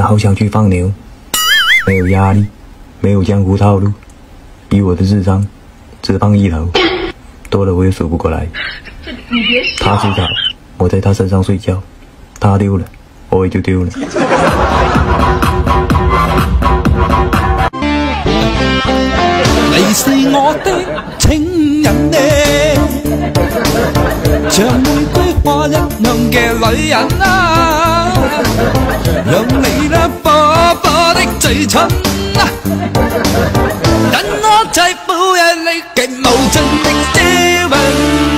好想去放牛，没有压力，没有江湖套路，以我的智商，只放一头，多了我也数不过来。他睡着，我在他身上睡觉，他丢了，我也就丢了。 你是我的情人呢，像玫瑰花一樣嘅女人啊，讓你那火火的嘴唇啊，等我在撫養你極無盡的笑容。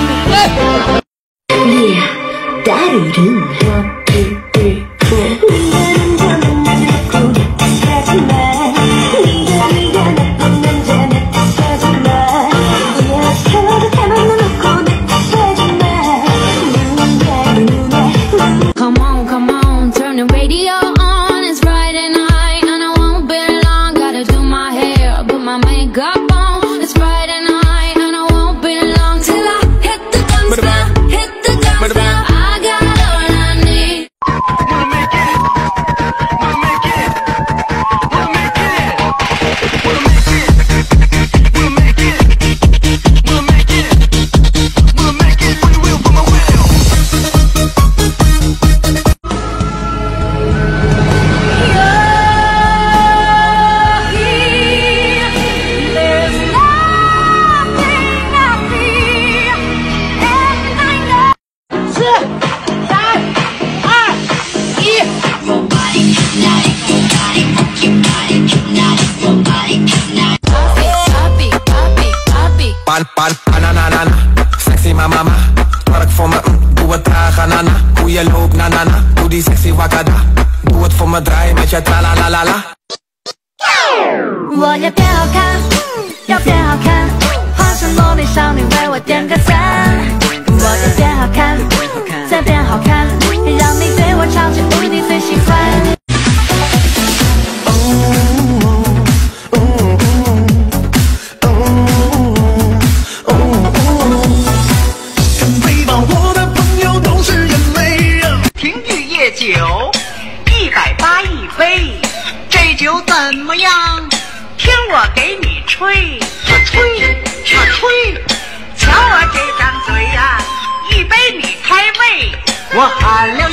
Sexy mama, werk voor me, doe het traag, nana. Hoe je loopt, nanana, doe die sexy wakada. Doe het voor me, draai met je tra la la la la. 我要变好看，要变好看，化成萝莉少女为我点个赞。我要变好看，再变好看，让你对我超级无敌最喜欢。 酒180一杯，这酒怎么样？听我给你吹，吹，吹！瞧我这张嘴呀，一杯你开胃，我喊了